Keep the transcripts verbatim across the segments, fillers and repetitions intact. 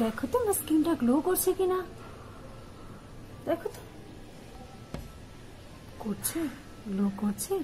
দেখো তো আমার স্কিনটা গ্লো করছে কিনা, দেখো তো করছে, গ্লো করছে।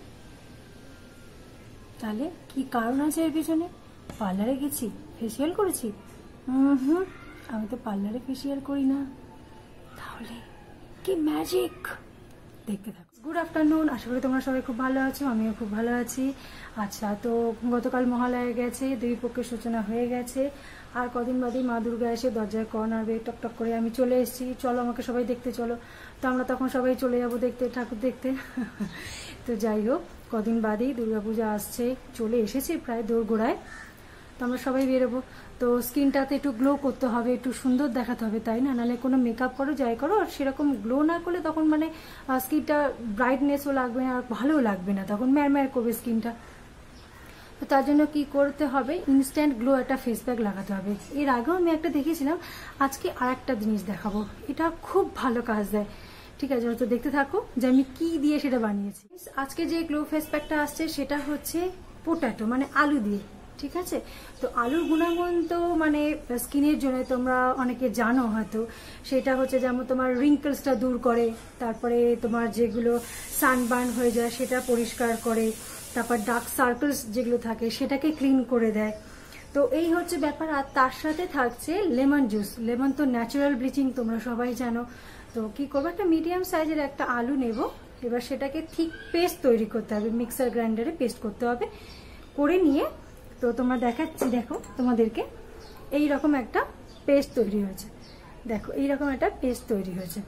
তাহলে কি কারণ আছে এর পিছনে? পার্লারে গেছি, ফেসিয়াল করেছি? হুম হুম আমি তো পার্লারে ফেসিয়াল করি না। তাহলে কি ম্যাজিক? দেখতে থাকো। গুড আফটারনুন, আশা করি তোমরা সবাই খুব ভালো আছো, আমিও খুব ভালো আছি। আচ্ছা, তো গতকাল মহালয়া গেছে, দুই পক্ষের সূচনা হয়ে গেছে, আর কদিন বাদেই মা দুর্গা এসে দরজায় কর্ন নাড়বে, টক টক করে আমি চলে এসেছি, চলো আমাকে সবাই দেখতে চলো। তো আমরা তখন সবাই চলে যাবো দেখতে, ঠাকুর দেখতে। তো যাই হোক, কদিন বাদেই দুর্গাপূজা আসছে, চলে এসেছে প্রায় দোরগোড়ায়। তো আমরা সবাই বেরোবো। তো স্কিনটাতে একটু গ্লো করতে হবে, একটু সুন্দর দেখাতে হবে, তাই না? নাহলে কোনো মেকআপ করো যাই করো, আর সেরকম গ্লো না করলে তখন মানে স্কিনটা ব্রাইটনেসও লাগবে না, আর ভালোও লাগবে না, তখন ম্যার ম্যার করবে স্কিনটা। তো তার জন্য কি করতে হবে, ইনস্ট্যান্ট গ্লো একটা ফেস প্যাক লাগাতে হবে। এর আগেও আমি একটা দেখেছিলাম, আজকে আর একটা জিনিস দেখাবো, এটা খুব ভালো কাজ দেয়। ঠিক আছে, তো দেখতে থাকো যে আমি কি দিয়ে সেটা বানিয়েছি। আজকে যে গ্লো ফেস প্যাকটা আসছে সেটা হচ্ছে পোটাটো, মানে আলু দিয়ে। ঠিক আছে, তো আলুর গুণাগুণ তো মানে স্কিনের জন্য তোমরা অনেকে জানো হয়তো। সেটা হচ্ছে যেমন তোমার রিঙ্কলসটা দূর করে, তারপরে তোমার যেগুলো সানবার্ন হয়ে যায় সেটা পরিষ্কার করে, তারপর ডার্ক সার্কেলস যেগুলো থাকে সেটাকে ক্লিন করে দেয়। তো এই হচ্ছে ব্যাপার। আর তার সাথে থাকছে লেমন জুস। লেমন তো ন্যাচারাল ব্লিচিং, তোমরা সবাই জানো। তো কি করবো, একটা মিডিয়াম সাইজের একটা আলু নেব, এবার সেটাকে ঠিক পেস্ট তৈরি করতে হবে, মিক্সার গ্রাইন্ডারে পেস্ট করতে হবে। করে নিয়ে তো তোমরা দেখাচ্ছি, দেখো তোমাদেরকে এই রকম একটা পেস্ট তৈরি হয়েছে। দেখো এইরকম একটা পেস্ট তৈরি হয়েছে।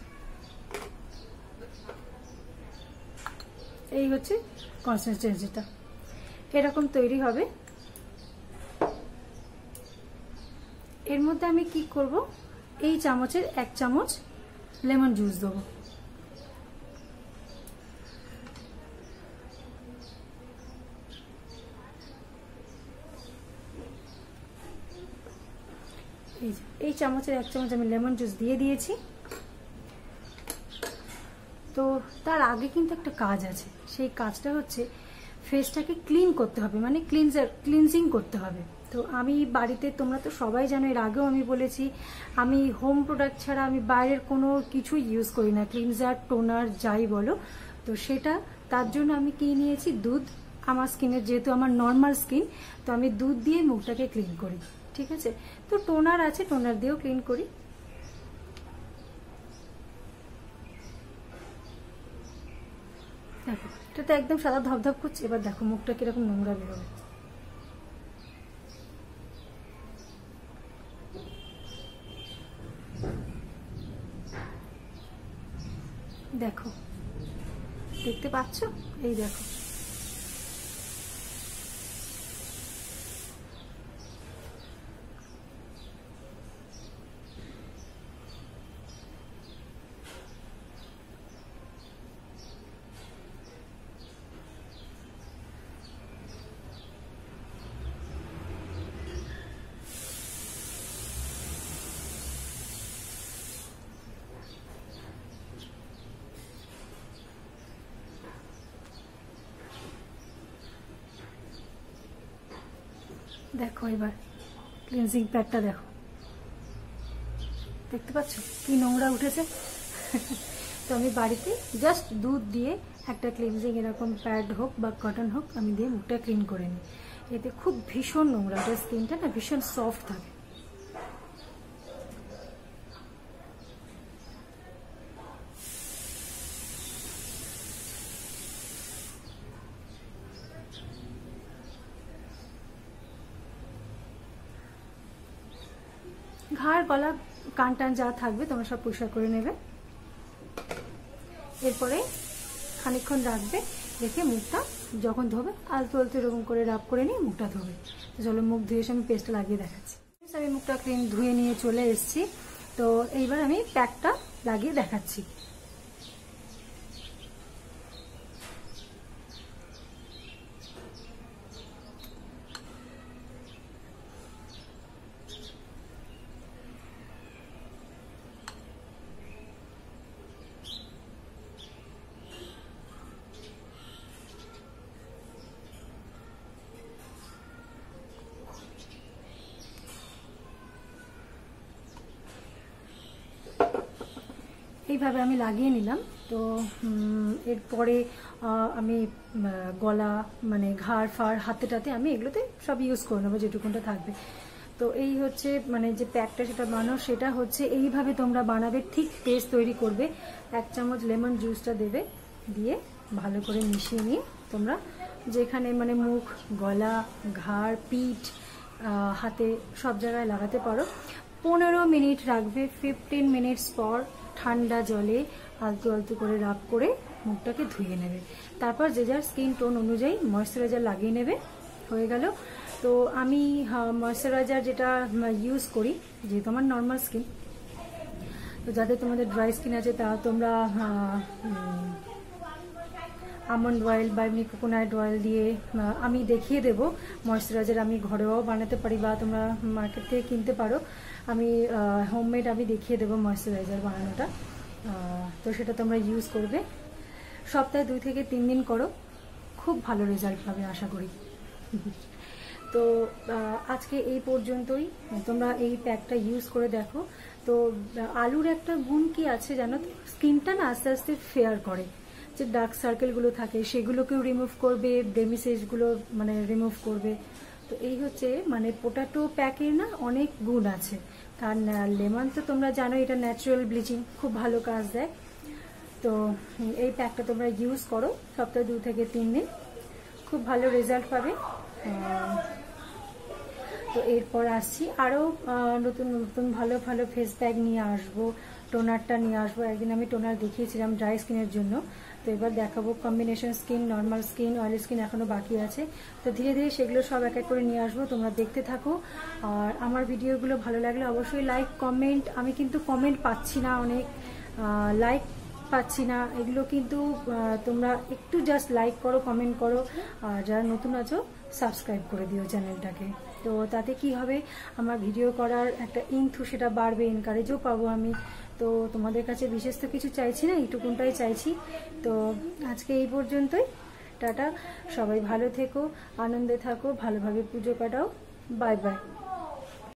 এই হচ্ছে কনসিস্টেন্সিটা, এরকম তৈরি হবে। এর মধ্যে আমি কি করব, এই চামচের এক চামচ লেমন জুস দেবো। এই চামচের এক চামচ আমি লেমন জুস দিয়ে দিয়েছি। তো তার আগে কিন্তু একটা কাজ আছে, সেই কাজটা হচ্ছে ফেসটাকে ক্লিন করতে হবে, মানে ক্লিনজার ক্লিনজিং করতে হবে। তো আমি বাড়িতে, তোমরা তো সবাই জানো, এর আগেও আমি বলেছি, আমি হোম প্রোডাক্ট ছাড়া আমি বাইরের কোনো কিছু ইউজ করি না, ক্লিনজার টোনার যাই বলো। তো সেটা তার জন্য আমি কি নিয়েছি, দুধ। আমার স্কিনের যেহেতু আমার নর্মাল স্কিন, তো আমি দুধ দিয়ে মুখটাকে ক্লিন করি। ঠিক আছে, তো টোনার আছে, টোনার দিয়েও ক্লিন করি। দেখো এটা তো একদম সাদা ধপধপ করছে, এবার দেখো মুখটা কিরকম নোংরা বেরোবে। দেখো, দেখতে পাচ্ছ? এই দেখো, দেখো এবার ক্লিনজিং প্যাডটা দেখো, দেখতে পাচ্ছ কি নোংরা উঠেছে। তো আমি বাড়িতে জাস্ট দুধ দিয়ে একটা ক্লিনজিং এরকম প্যাড হোক বা কটন হোক, আমি দিয়ে মুখটা ক্লিন করে নিই। এতে খুব ভীষণ নোংরা, এটা স্কিনটা না ভীষণ সফট থাকে। ঘাড়, গলা, কান টান যা থাকবে তোমরা সব পরিষ্কার করে নেবে। এরপরে খানিকক্ষণ রাখবে, রেখে মুখটা যখন ধোবে আলতো আলতো এরকম করে রাব করে নিয়ে মুখটা ধোবে। তো চলো মুখ ধুয়ে এসে আমি পেস্টটা লাগিয়ে দেখাচ্ছি। আমি মুখটা ক্লিন ধুয়ে নিয়ে চলে এসেছি। তো এইবার আমি প্যাকটা লাগিয়ে দেখাচ্ছি। এইভাবে আমি লাগিয়ে নিলাম। তো এরপরে আমি গলা মানে ঘাড় ফাড় হাতে টাতে আমি এগুলোতে সব ইউজ করে নেবো যেটুকুনটা থাকবে। তো এই হচ্ছে মানে যে প্যাকটা সেটা বানাও, সেটা হচ্ছে এইভাবে তোমরা বানাবে, ঠিক পেস্ট তৈরি করবে। এক চামচ লেমন জুসটা দেবে, দিয়ে ভালো করে মিশিয়ে নিয়ে তোমরা যেখানে মানে মুখ, গলা, ঘাড়, পিঠ, হাতে সব জায়গায় লাগাতে পারো। পনেরো মিনিট রাখবে। ফিফটিন মিনিটস পর ঠান্ডা জলে আলতু আলতু করে রাব করে মুখটাকে ধুয়ে নেবে। তারপর যে যার স্কিন টোন অনুযায়ী ময়শ্চারাইজার লাগিয়ে নেবে। হয়ে গেল। তো আমি ময়শ্চারাইজার যেটা ইউজ করি, যেহেতু আমার নর্মাল স্কিন, তো যাদের তোমাদের ড্রাই স্কিন আছে তা তোমরা আমন্ড অয়েল বা এমনি কোকোনাট অয়েল দিয়ে আমি দেখিয়ে দেব ময়শ্চারাইজার। আমি ঘরেও বানাতে পারি বা তোমরা মার্কেট থেকে কিনতে পারো। আমি হোমমেড আমি দেখিয়ে দেবো ময়শ্চারাইজার বানানোটা। তো সেটা তোমরা ইউজ করবে। সপ্তাহে দুই থেকে তিন দিন করো, খুব ভালো রেজাল্ট পাবে আশা করি। তো আজকে এই পর্যন্তই। তোমরা এই প্যাকটা ইউজ করে দেখো। তো আলুর একটা গুণ কি আছে জানো তো, স্কিনটা না আস্তে আস্তে ফেয়ার করে। যে ডার্ক সার্কেলগুলো থাকে সেগুলোকেও রিমুভ করবে, ব্লেমিশেসগুলো মানে রিমুভ করবে। তো এই হচ্ছে মানে পোটাটো প্যাকের না অনেক গুণ আছে। কারণ লেমন তো তোমরা জানো এটা ন্যাচারাল ব্লিচিং, খুব ভালো কাজ দেয়। তো এই প্যাকটা তোমরা ইউজ করো সপ্তাহে দু থেকে তিন দিন, খুব ভালো রেজাল্ট পাবে। তো এরপর আসছি আরও নতুন নতুন ভালো ভালো ফেস প্যাক নিয়ে আসবো। টোনারটা নিয়ে আসবো। একদিন আমি টোনার দেখিয়েছিলাম ড্রাই স্কিনের জন্য, তো এবার দেখাবো combination skin, normal skin, oily skin এখনো বাকি আছে। তো ধীরে ধীরে সেগুলো সব এক এক করে নিয়ে আসবো, তোমরা দেখতে থাকো। আর আমার ভিডিওগুলো ভালো লাগলে অবশ্যই লাইক কমেন্ট, আমি কিন্তু কমেন্ট পাচ্ছি না, অনেক লাইক পাচ্ছি না, এগুলো কিন্তু তোমরা একটু জাস্ট লাইক করো, কমেন্ট করো। আর যারা নতুন আছো সাবস্ক্রাইব করে দিও চ্যানেলটাকে। তো তাতে কি হবে, আমার ভিডিও করার একটা ইনথু সেটা বাড়বে, এনকারেজও পাবো আমি। তো তোমাদের কাছে বিশেষ তো কিছু চাইছি না, এইটুকুনটাই চাইছি। তো আজকে এই পর্যন্তই। টাটা, সবাই ভালো থেকো, আনন্দে থাকো, ভালোভাবে পুজো কাটাও। Bye by.